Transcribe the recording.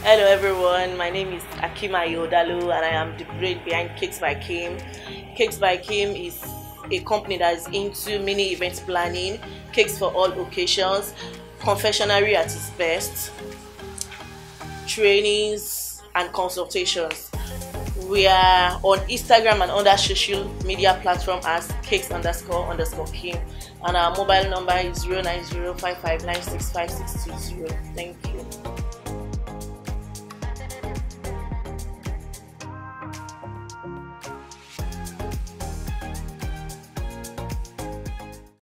Hello everyone, my name is Akima Yodalu and I am the brain behind Cakes by KYM. Cakes by KYM is a company that is into mini event planning, cakes for all occasions, confectionery at its best, trainings and consultations. We are on Instagram and other social media platform as cakes__KYM, and our mobile number is 09055965620. Thank you.